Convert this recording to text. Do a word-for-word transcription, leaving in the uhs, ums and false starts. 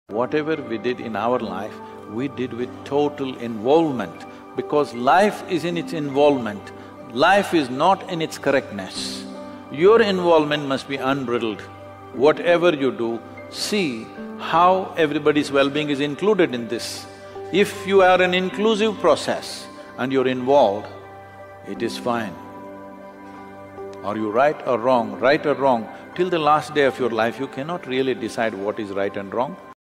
Whatever we did in our life, we did with total involvement, because life is in its involvement, life is not in its correctness. Your involvement must be unbridled. Whatever you do, see how everybody's well-being is included in this. If you are an inclusive process and you're involved, it is fine. Are you right or wrong? Right or wrong, till the last day of your life, you cannot really decide what is right and wrong.